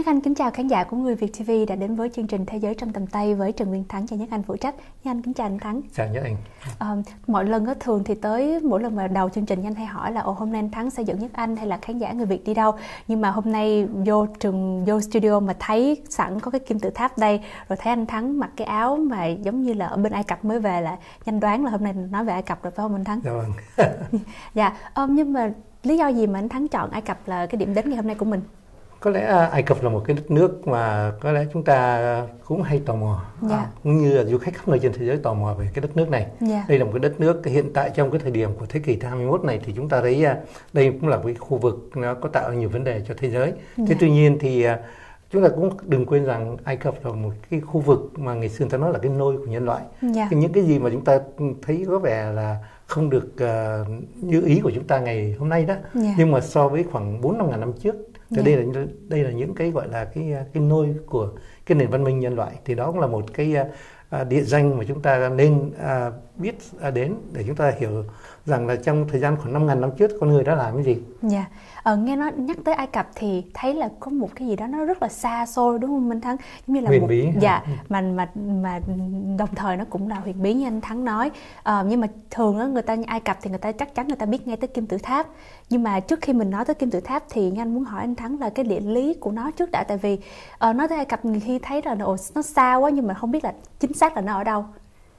Anh kính chào khán giả của Người Việt TV đã đến với chương trình Thế giới trong tầm tay với Trần Nguyên Thắng cho Nhất Anh phụ trách. Nhất Anh kính chào anh Thắng. Chào Nhất Anh. Mọi lần thường thì mỗi lần mà đầu chương trình anh hay hỏi là hôm nay anh Thắng sẽ dẫn Nhất Anh hay là khán giả Người Việt đi đâu. Nhưng mà hôm nay vô studio mà thấy sẵn có cái kim tự tháp đây, rồi thấy anh Thắng mặc cái áo mà giống như là ở bên Ai Cập mới về, là nhanh đoán là hôm nay nói về Ai Cập rồi phải không anh Thắng? Dạ vâng. Dạ, nhưng mà lý do gì mà anh Thắng chọn Ai Cập là cái điểm đến ngày hôm nay của mình? Có lẽ Ai Cập là một cái đất nước mà có lẽ chúng ta cũng hay tò mò, cũng như là du khách khắp nơi trên thế giới tò mò về cái đất nước này. Đây là một cái đất nước hiện tại trong cái thời điểm của thế kỷ thứ 21 này thì chúng ta thấy đây cũng là một cái khu vực nó có tạo ra nhiều vấn đề cho thế giới. Thế tuy nhiên thì chúng ta cũng đừng quên rằng Ai Cập là một cái khu vực mà ngày xưa người ta nói là cái nôi của nhân loại. Những cái gì mà chúng ta thấy có vẻ là không được như ý của chúng ta ngày hôm nay đó, nhưng mà so với khoảng 4-5 ngàn năm trước thì đây là những cái gọi là cái nôi của cái nền văn minh nhân loại, thì đó cũng là một cái địa danh mà chúng ta nên biết đến để chúng ta hiểu rằng là trong thời gian khoảng 5.000 năm trước con người đã làm cái gì. Nghe nói nhắc tới Ai Cập thì thấy là có một cái gì đó nó rất là xa xôi, đúng không anh Thắng? Giống như là huyền bí. Mà đồng thời nó cũng là huyền bí như anh Thắng nói. Nhưng mà thường á, người ta Ai Cập thì người ta chắc chắn người ta biết ngay tới kim tự tháp. Nhưng mà trước khi mình nói tới kim tự tháp thì anh muốn hỏi anh Thắng là cái địa lý của nó trước đã, tại vì nói tới Ai Cập người khi thấy là nó xa quá nhưng mà không biết là chính xác là nó ở đâu.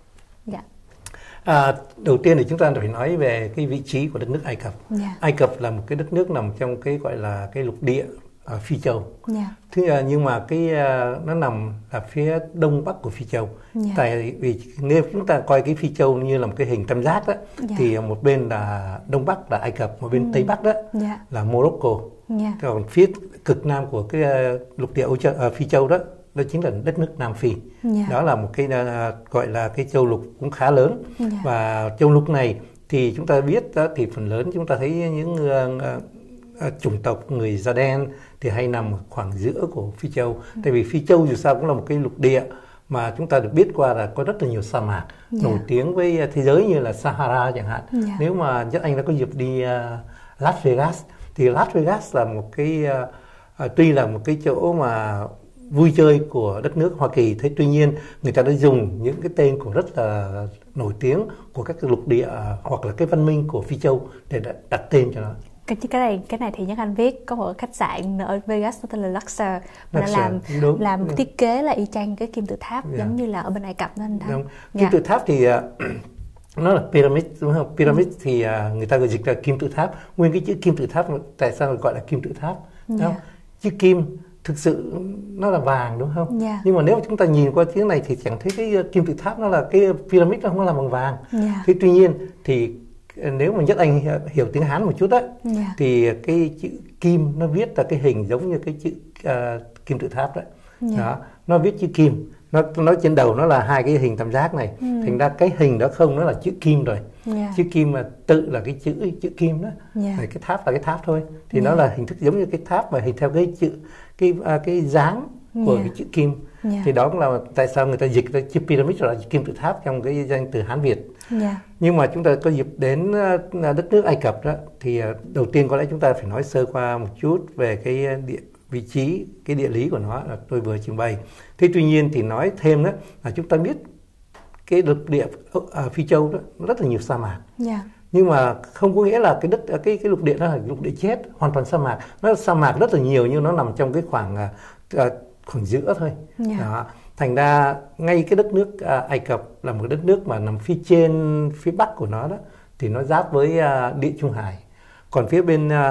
Đầu tiên thì chúng ta phải nói về cái vị trí của đất nước Ai Cập. Ai Cập là một cái đất nước nằm trong cái gọi là cái lục địa ở Phi Châu. Nhưng mà nó nằm ở phía đông bắc của Phi Châu. Tại vì nếu chúng ta coi cái Phi Châu như là một cái hình tam giác đó, thì một bên là đông bắc là Ai Cập, một bên tây bắc đó là Morocco. Còn phía cực nam của cái lục địa Phi Châu đó chính là đất nước Nam Phi. Đó là một cái gọi là cái châu lục cũng khá lớn. Và châu lục này thì chúng ta biết đó, thì phần lớn chúng ta thấy những chủng tộc người da đen thì hay nằm khoảng giữa của Phi Châu. Tại vì Phi Châu dù sao cũng là một cái lục địa mà chúng ta được biết qua là có rất là nhiều sa mạc nổi tiếng với thế giới như là Sahara chẳng hạn. Nếu mà Nhất Anh đã có dịp đi Las Vegas thì Las Vegas là một cái tuy là một cái chỗ mà vui chơi của đất nước Hoa Kỳ, thế tuy nhiên người ta đã dùng những cái tên của rất là nổi tiếng của các cái lục địa hoặc là cái văn minh của Phi Châu để đặt tên cho nó. Cái này thì Nhất Anh biết có một khách sạn ở Vegas nó tên là Luxor, mà làm thiết kế là y chang cái kim tự tháp giống như là ở bên Ai Cập đó anh Thắng. Kim tự tháp thì nó là pyramid, đúng không? Pyramid thì người ta gọi dịch là kim tự tháp. Nguyên cái chữ kim tự tháp tại sao gọi là kim tự tháp? Chữ kim thực sự nó là vàng, đúng không? Nhưng mà nếu chúng ta nhìn qua chữ này thì chẳng thấy cái kim tự tháp nó là cái pyramid, nó không là bằng vàng. Thế tuy nhiên thì nếu mà Nhất Anh hiểu tiếng Hán một chút đó, thì cái chữ kim nó viết là cái hình giống như cái chữ kim tự tháp đó. Đó, nó viết chữ kim, nó trên đầu nó là hai cái hình tam giác này, thành ra cái hình đó không nó là chữ kim rồi. Chữ kim mà tự là cái chữ kim đó, cái tháp là cái tháp thôi, thì nó là hình thức giống như cái tháp mà hình theo cái chữ cái dáng của cái chữ kim. Thì đó cũng là tại sao người ta dịch ra chữ pyramid là kim tự tháp trong cái danh từ Hán Việt. Nhưng mà chúng ta có dịp đến đất nước Ai Cập đó, thì đầu tiên có lẽ chúng ta phải nói sơ qua một chút về cái vị trí, cái địa lý của nó là tôi vừa trình bày. Thế tuy nhiên thì nói thêm đó là chúng ta biết cái lục địa ở Phi Châu đó nó rất là nhiều sa mạc. Nhưng mà không có nghĩa là cái lục địa đó là lục địa chết, hoàn toàn sa mạc. Nó sa mạc rất là nhiều nhưng nó nằm trong cái khoảng giữa thôi. Đó. Thành ra ngay cái đất nước Ai Cập là một đất nước mà nằm phía bắc của nó đó, thì nó giáp với Địa Trung Hải. Còn phía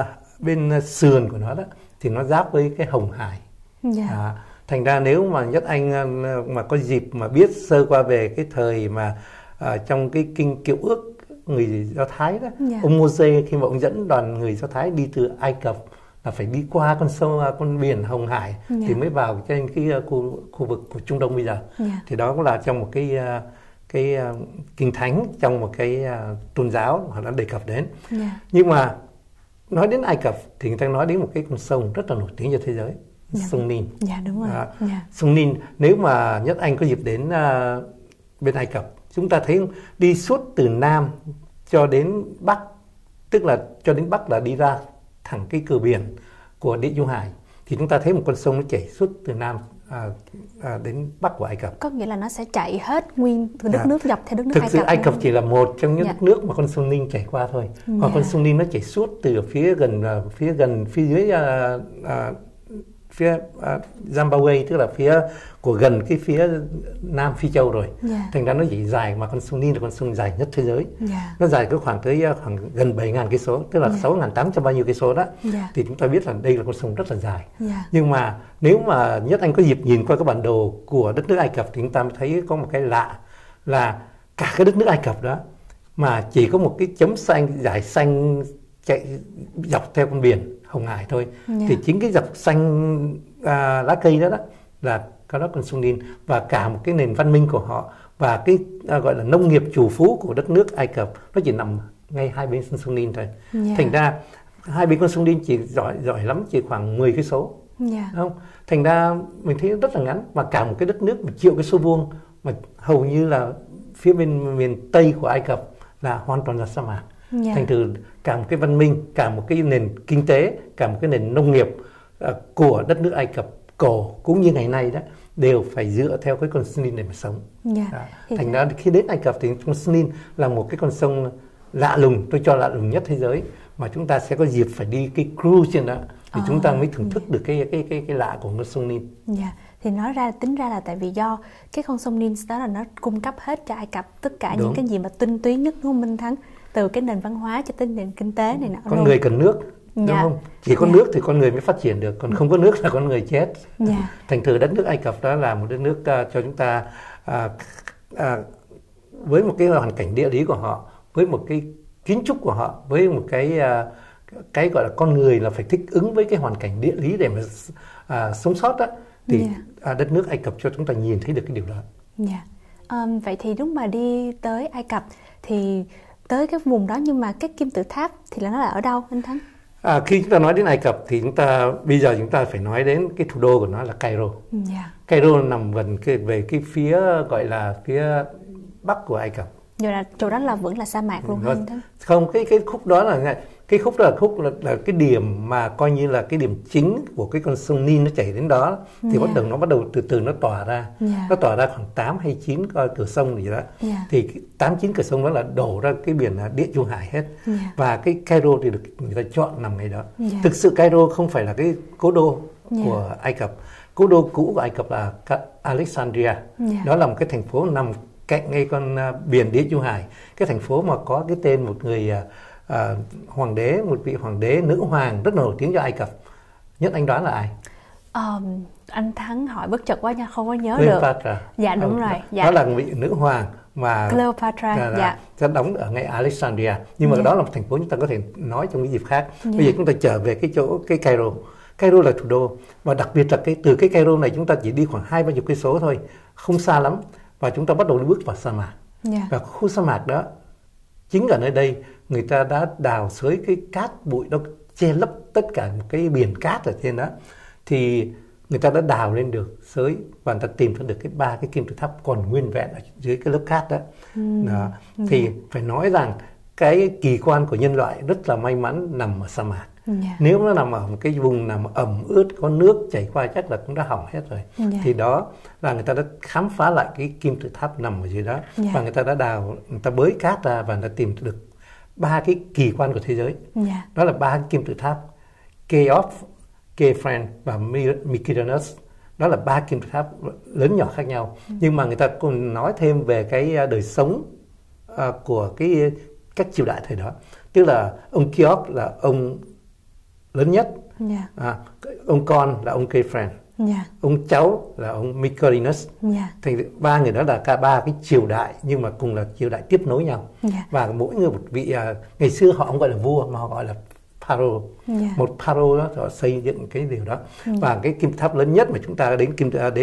bên sườn của nó đó thì nó giáp với cái Hồng Hải. Thành ra nếu mà Nhất Anh mà có dịp mà biết sơ qua về cái thời mà trong cái kinh Cựu Ước người Do Thái đó, ông Mô-sê khi mà ông dẫn đoàn người Do Thái đi từ Ai Cập là phải đi qua con biển Hồng Hải thì mới vào trên cái khu vực của Trung Đông bây giờ. Thì đó cũng là trong một cái kinh thánh, trong một cái tôn giáo họ đã đề cập đến. Nhưng mà nói đến Ai Cập thì người ta nói đến một cái con sông rất là nổi tiếng trên thế giới, sông Nin. Đúng rồi. Sông Nin, nếu mà Nhất Anh có dịp đến bên Ai Cập, chúng ta thấy đi suốt từ Nam cho đến Bắc, tức là cho đến Bắc là đi ra thẳng cái cửa biển của Địa Trung Hải, thì chúng ta thấy một con sông nó chảy suốt từ Nam đến Bắc của Ai Cập. Có nghĩa là nó sẽ chạy hết nguyên từ đất nước dọc theo đất nước Thực Ai sự Cập. Ai Cập chỉ là một trong những đất nước mà con sông Nin chảy qua thôi. Còn con sông Nin nó chảy suốt từ phía dưới phía Zimbabwe, tức là gần cái phía Nam Phi Châu rồi. Thành ra nó chỉ dài, mà con sông Nin là con sông dài nhất thế giới. Nó dài cái khoảng gần 7.000 cây số, tức là 6.800 bao nhiêu cây số đó. Thì chúng ta biết là đây là con sông rất là dài. Nhưng mà nếu mà Nhất Anh có dịp nhìn qua cái bản đồ của đất nước Ai Cập thì chúng ta mới thấy có một cái lạ là cả cái đất nước Ai Cập đó mà chỉ có một cái chấm xanh, dải xanh chạy dọc theo con biển Hồng Hải thôi. Thì chính cái dọc xanh lá cây đó là cái đó con sông Nin, và cả một cái nền văn minh của họ và cái gọi là nông nghiệp trù phú của đất nước Ai Cập nó chỉ nằm ngay hai bên sông Nin thôi. Thành ra hai bên con sông Nin chỉ giỏi lắm chỉ khoảng 10 cây số. Không? Thành ra mình thấy rất là ngắn, và cả một cái đất nước 1 triệu cái số vuông mà hầu như là phía bên miền Tây của Ai Cập là hoàn toàn là sa mạc. Thành thử cả một cái văn minh, cả một cái nền kinh tế, cả một cái nền nông nghiệp của đất nước Ai Cập cổ cũng như ngày nay đó đều phải dựa theo cái con sông Nin để mà sống. Thành ra khi đến Ai Cập thì con sông Nin là một cái con sông lạ lùng, tôi cho lạ lùng nhất thế giới, mà chúng ta sẽ có dịp phải đi cái cruise trên đó thì chúng ta mới thưởng thức được cái lạ của con sông Nin. Thì tính ra là tại vì do cái con sông Nin đó là nó cung cấp hết cho Ai Cập tất cả những cái gì mà tinh túy nhất, đúng không Minh Thắng? Từ cái nền văn hóa cho tới nền kinh tế này nọ. Con người cần nước, đúng không? Chỉ có nước thì con người mới phát triển được, còn không có nước là con người chết. Thành thử đất nước Ai Cập đó là một đất nước cho chúng ta với một cái hoàn cảnh địa lý của họ, với một cái kiến trúc của họ, với một cái gọi là con người là phải thích ứng với cái hoàn cảnh địa lý để mà sống sót đó, thì đất nước Ai Cập cho chúng ta nhìn thấy được cái điều đó. Vậy thì lúc mà đi tới Ai Cập thì tới cái vùng đó, nhưng mà cái kim tự tháp thì là nó là ở đâu anh Thắng? Khi chúng ta nói đến Ai Cập thì bây giờ chúng ta phải nói đến cái thủ đô của nó là Cairo. Cairo nằm gần về cái phía gọi là phía bắc của Ai Cập. Rồi là chỗ đó là vẫn là sa mạc luôn anh Thắng? Không, cái khúc đó là cái điểm mà coi như là cái điểm chính của cái con sông Nin nó chảy đến đó, thì nó bắt đầu từ từ nó tỏa ra. Nó tỏa ra khoảng 8 hay 9 cửa sông gì đó. Thì 8-9 cửa sông đó là đổ ra cái biển Địa Trung Hải hết. Và cái Cairo thì được người ta chọn nằm ngay đó. Thực sự Cairo không phải là cái cố đô của Ai Cập. Cố đô cũ của Ai Cập là Alexandria. Đó là một cái thành phố nằm cạnh ngay con biển Địa Trung Hải. Cái thành phố mà có cái tên một người một vị hoàng đế nữ hoàng rất nổi tiếng cho Ai Cập. Nhất Anh đoán là ai? Anh Thắng hỏi bất chợt quá nha, không có nhớ Cleopatra. Được. Dạ đúng rồi. Đó là một vị nữ hoàng mà Cleopatra sẽ đóng ở ngay Alexandria. Nhưng mà đó là một thành phố chúng ta có thể nói trong cái dịp khác. Bây giờ chúng ta trở về cái Cairo. Cairo là thủ đô, và đặc biệt là từ cái Cairo này chúng ta chỉ đi khoảng 20 cây số thôi, không xa lắm, và chúng ta bắt đầu bước vào sa mạc. Và khu sa mạc đó, chính ở nơi đây người ta đã đào xới cái cát bụi đó che lấp tất cả một cái biển cát ở trên đó, thì người ta đã đào lên được xới và người ta tìm ra được ba cái kim tự tháp còn nguyên vẹn ở dưới cái lớp cát đó. Thì phải nói rằng cái kỳ quan của nhân loại rất là may mắn nằm ở sa mạc. Nếu nó nằm ở một cái vùng nằm ẩm ướt, có nước chảy qua chắc là cũng đã hỏng hết rồi. Thì đó là người ta đã khám phá lại cái kim tự tháp nằm ở dưới đó. Và người ta đã đào, người ta bới cát ra và người ta tìm được 3 cái kỳ quan của thế giới. Đó là 3 cái kim tự tháp: Cheops, Khafre và Mykonos. Đó là 3 kim tự tháp lớn nhỏ khác nhau. Nhưng mà người ta còn nói thêm về cái đời sống của các triều đại thời đó. Tức là ông Cheops là ông lớn nhất, ông con là ông Khafre, ông cháu là ông Mykonos. Thành 3 người đó là cả 3 cái triều đại, nhưng mà cùng là triều đại tiếp nối nhau. Và mỗi người một vị, ngày xưa họ không gọi là vua mà họ gọi là pharaoh. Một pharaoh đó họ xây dựng cái điều đó. Và cái kim tự tháp lớn nhất mà chúng ta đến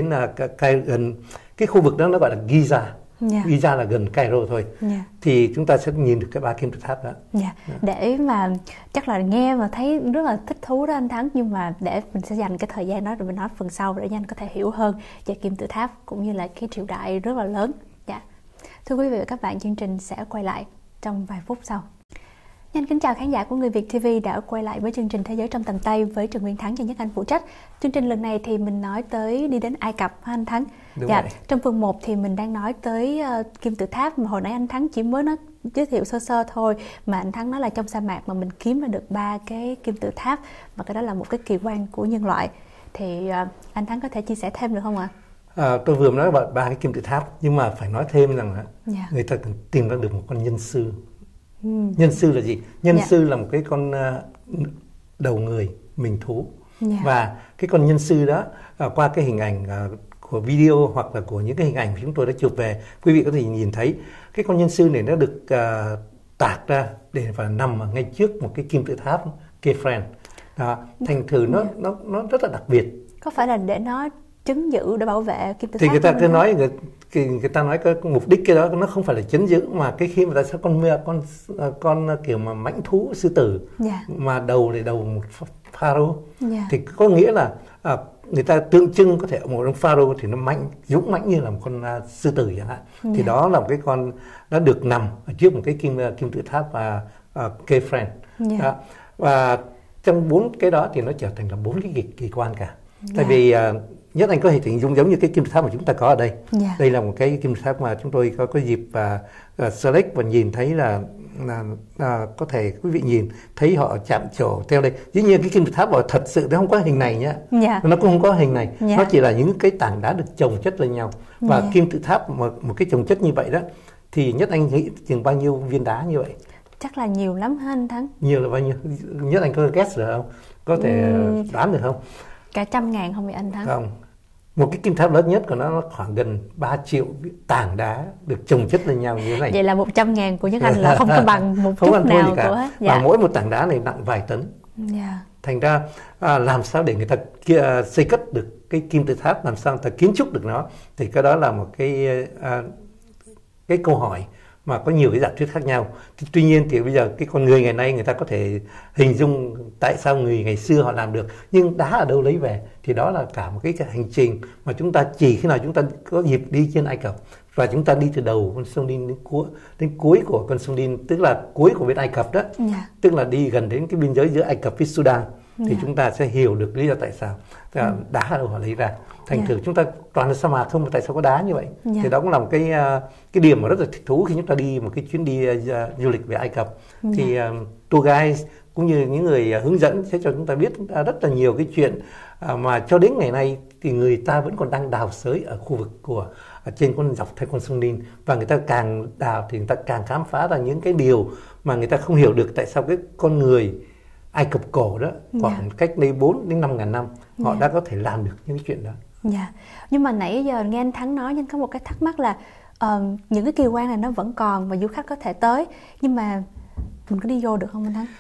gần cái khu vực đó nó gọi là Giza. Giza là gần Cairo thôi. Thì chúng ta sẽ nhìn được cái 3 kim tự tháp đó. Để mà chắc là nghe và thấy rất là thích thú đó anh Thắng, nhưng mà để mình sẽ dành cái thời gian đó rồi mình nói phần sau để anh có thể hiểu hơn về kim tự tháp cũng như là cái triều đại rất là lớn. Thưa quý vị và các bạn, chương trình sẽ quay lại trong vài phút sau. Xin kính chào khán giả của Người Việt TV đã quay lại với chương trình Thế giới trong tầm tay với Trần Nguyên Thắng và Nhất Anh phụ trách. Chương trình lần này thì mình nói tới đi đến Ai Cập hả anh Thắng? Đúng vậy. Trong phần 1 thì mình đang nói tới kim tự tháp mà hồi nãy anh Thắng chỉ mới giới thiệu sơ sơ thôi, mà anh Thắng nói là trong sa mạc mà mình kiếm ra được 3 cái kim tự tháp, và cái đó là một cái kỳ quan của nhân loại. Thì anh Thắng có thể chia sẻ thêm được không ạ? Tôi vừa nói about 3 cái kim tự tháp, nhưng mà phải nói thêm rằng người ta cần tìm ra được một con nhân sư. Nhân sư là gì? Nhân sư là một cái con đầu người mình thú. Và cái con nhân sư đó qua cái hình ảnh của video hoặc là của những cái hình ảnh chúng tôi đã chụp về, quý vị có thể nhìn thấy cái con nhân sư này nó được tạc ra để và nằm ở ngay trước một cái kim tự tháp Khephren. Thành thử nó rất là đặc biệt. Có phải là để nó trấn giữ, để bảo vệ kim tự tháp? Thì người ta cứ nói, người ta nói cái mục đích cái đó nó không phải là trấn giữ, mà cái khi mà ta sẽ con kiểu mà mãnh thú sư tử, mà đầu này đầu một pharaoh, thì có nghĩa là người ta tượng trưng có thể một ông pharaoh thì nó mạnh, dũng mãnh như là một con sư tử chẳng hạn. Thì đó là một cái con nó được nằm ở trước một cái kim tự tháp Khephren. Và trong 4 cái đó thì nó trở thành là 4 cái kỳ quan cả. Tại vì Nhất Anh có thể hình dung giống như cái kim tự tháp mà chúng ta có ở đây. Đây là một cái kim tự tháp mà chúng tôi có dịp select và nhìn thấy là có thể quý vị nhìn thấy họ chạm trổ theo đây. Dĩ nhiên cái kim tự tháp thật sự nó không có hình này nhá. Nó cũng không có hình này. Nó chỉ là những cái tảng đá được chồng chất lên nhau. Và kim tự tháp một cái chồng chất như vậy đó, thì Nhất Anh nghĩ chừng bao nhiêu viên đá như vậy? Chắc là nhiều lắm hả anh Thắng? Nhiều là bao nhiêu? Nhất Anh có guess được không? Có thể đoán được không? Cả 100.000 không vậy anh Thắng? Không. Một cái kim tháp lớn nhất của nó khoảng gần 3 triệu tảng đá được chồng chất lên nhau như thế này. Vậy là 100.000 của Nhất Anh là không có bằng một chút nào của hết. Và mỗi một tảng đá này nặng vài tấn. Thành ra làm sao để người ta xây cất được cái kim tự tháp, làm sao người ta kiến trúc được nó, thì cái đó là một cái câu hỏi mà có nhiều cái giả thuyết khác nhau. Tuy nhiên thì bây giờ cái con người ngày nay người ta có thể hình dung tại sao người ngày xưa họ làm được, nhưng đá ở đâu lấy về, thì đó là cả một cái hành trình mà chúng ta chỉ khi nào chúng ta có dịp đi trên Ai Cập, và chúng ta đi từ đầu con sông Nin đến cuối của con sông Nin, tức là cuối của bên Ai Cập đó, tức là đi gần đến cái biên giới giữa Ai Cập với Sudan, thì chúng ta sẽ hiểu được lý do tại sao đá ở đâu họ lấy ra. Thành thử chúng ta toàn là sa mạc không, mà tại sao có đá như vậy? Thì đó cũng là một cái điểm mà rất là thích thú khi chúng ta đi một cái chuyến đi du lịch về Ai Cập. Thì tour guide cũng như những người hướng dẫn sẽ cho chúng ta biết rất là nhiều cái chuyện mà cho đến ngày nay thì người ta vẫn còn đang đào xới ở khu vực trên con dọc theo con sông Nin, và người ta càng đào thì người ta càng khám phá ra những cái điều mà người ta không hiểu được, tại sao cái con người Ai Cập cổ đó khoảng cách đây 4 đến 5.000 năm họ đã có thể làm được những cái chuyện đó. Nhưng mà nãy giờ nghe anh Thắng nói, nhưng có một cái thắc mắc là những cái kỳ quan này nó vẫn còn và du khách có thể tới, nhưng mà mình có đi vô được không anh Thắng?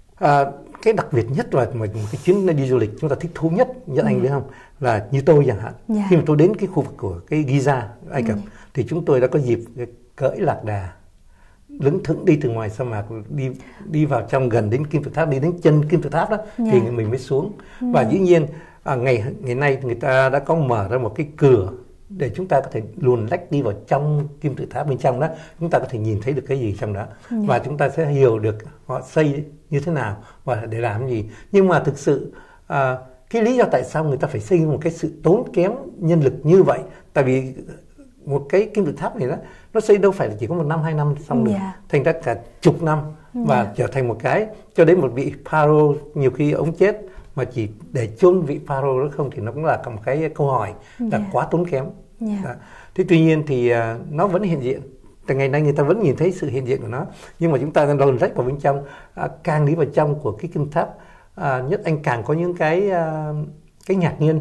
Cái đặc biệt nhất và một cái chuyến đi du lịch chúng ta thích thú nhất anh biết không, là như tôi chẳng hạn, khi mà tôi đến cái khu vực của cái Giza Ai Cập, thì chúng tôi đã có dịp cưỡi lạc đà lững thững đi từ ngoài sa mạc đi vào trong gần đến kim tự tháp, đi đến chân kim tự tháp đó, thì mình mới xuống. Và dĩ nhiên ngày nay người ta đã có mở ra một cái cửa để chúng ta có thể luồn lách đi vào trong kim tự tháp bên trong đó, chúng ta có thể nhìn thấy được cái gì trong đó, và chúng ta sẽ hiểu được họ xây như thế nào và để làm gì. Nhưng mà thực sự cái lý do tại sao người ta phải xây một cái sự tốn kém nhân lực như vậy, tại vì một cái kim tự tháp này đó, nó xây đâu phải là chỉ có 1 năm 2 năm xong được, thành ra cả chục năm, và trở thành một cái cho đến một vị pharaoh nhiều khi ông chết mà chỉ để chôn vị pharaoh đó không, thì nó cũng là một cái câu hỏi là quá tốn kém. Thế tuy nhiên thì nó vẫn hiện diện. Từ ngày nay người ta vẫn nhìn thấy sự hiện diện của nó, nhưng mà chúng ta luồn lách vào bên trong, càng đi vào trong của cái kim tháp, Nhất Anh càng có những cái ngạc nhiên.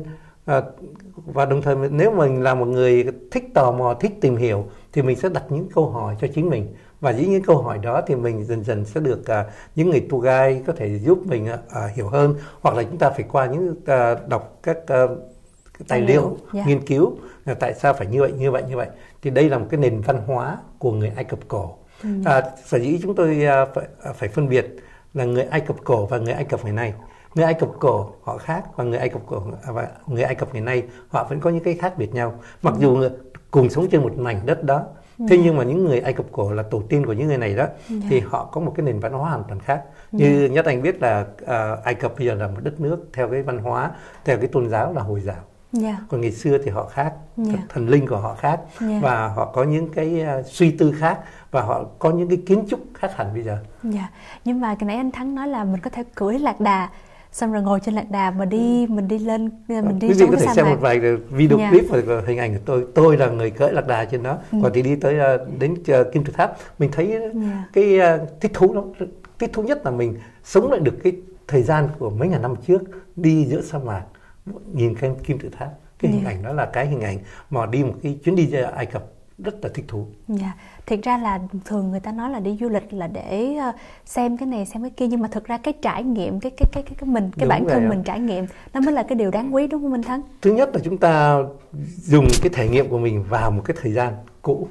Và đồng thời nếu mình là một người thích tò mò, thích tìm hiểu, thì mình sẽ đặt những câu hỏi cho chính mình, và những câu hỏi đó thì mình dần dần sẽ được những người tour guide có thể giúp mình hiểu hơn, hoặc là chúng ta phải qua những đọc các tài liệu nghiên cứu tại sao phải như vậy. Thì đây là một cái nền văn hóa của người Ai Cập cổ. Sở dĩ chúng tôi phải phân biệt là người Ai Cập cổ và người Ai Cập ngày nay. Người Ai Cập cổ họ khác, và người Ai Cập cổ và người Ai Cập ngày nay họ vẫn có những cái khác biệt nhau. Mặc dù cùng sống trên một mảnh đất đó, Thế nhưng mà những người Ai Cập cổ là tổ tiên của những người này đó, thì họ có một cái nền văn hóa hoàn toàn khác. Như Nhất Anh biết là Ai Cập bây giờ là một đất nước theo cái văn hóa, theo cái tôn giáo là Hồi giáo. Còn ngày xưa thì họ khác, thần linh của họ khác, và họ có những cái suy tư khác, và họ có những cái kiến trúc khác hẳn bây giờ. Nhưng mà cái nãy anh Thắng nói là mình có thể cưỡi lạc đà, xong rồi ngồi trên lạc đà mà mình đi lên, mình đi quý vị có thể xem một vài video clip và hình ảnh của tôi là người cưỡi lạc đà trên đó. Còn thì đi tới đến Kim Tự Tháp, mình thấy cái thích thú lắm. Thích thú nhất là mình sống lại được cái thời gian của mấy ngàn năm trước, đi giữa sa mạc, nhìn cái Kim Tự Tháp. Cái hình ảnh đó là cái hình ảnh mà đi một cái chuyến đi ra Ai Cập rất là thích thú. Thiệt ra là thường người ta nói là đi du lịch là để xem cái này xem cái kia, nhưng mà thực ra cái trải nghiệm, cái bản thân mình trải nghiệm nó mới là cái điều đáng quý, đúng không anh Thắng? Thứ nhất là chúng ta dùng cái trải nghiệm của mình vào một cái thời gian cũ,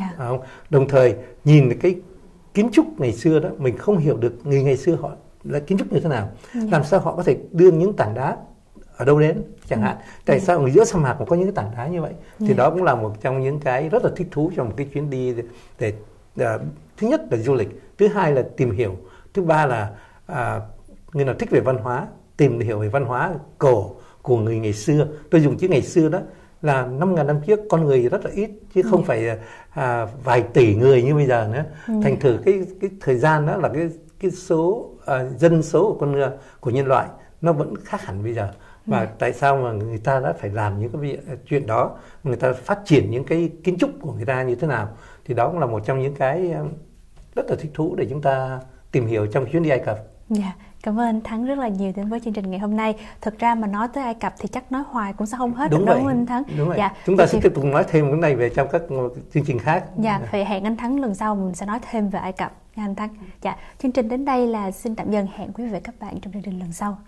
đồng thời nhìn cái kiến trúc ngày xưa đó, mình không hiểu được người ngày xưa họ là kiến trúc như thế nào, làm sao họ có thể đưa những tảng đá ở đâu đến chẳng hạn, tại sao ở giữa sa mạc mà có những cái tảng đá như vậy, thì đó cũng là một trong những cái rất là thích thú trong một cái chuyến đi để thứ nhất là du lịch, thứ hai là tìm hiểu, thứ ba là người nào thích về văn hóa, tìm hiểu về văn hóa cổ của người ngày xưa. Tôi dùng chữ ngày xưa đó là 5.000 năm trước con người rất là ít, chứ không phải vài tỷ người như bây giờ nữa. Thành thử cái thời gian đó là cái số dân số của của nhân loại nó vẫn khác hẳn bây giờ. Và tại sao mà người ta đã phải làm những cái chuyện đó, người ta phát triển những cái kiến trúc của người ta như thế nào, thì đó cũng là một trong những cái rất là thích thú để chúng ta tìm hiểu trong chuyến đi Ai Cập. Cảm ơn anh Thắng rất là nhiều đến với chương trình ngày hôm nay. Thực ra mà nói tới Ai Cập thì chắc nói hoài cũng sẽ không hết đúng được, đúng không anh Thắng? Đúng rồi. Chúng ta sẽ tiếp tục nói thêm cái này về trong các chương trình khác. Vậy hẹn anh Thắng lần sau mình sẽ nói thêm về Ai Cập nha anh Thắng. Chương trình đến đây là xin tạm dừng, hẹn quý vị và các bạn trong chương trình lần sau.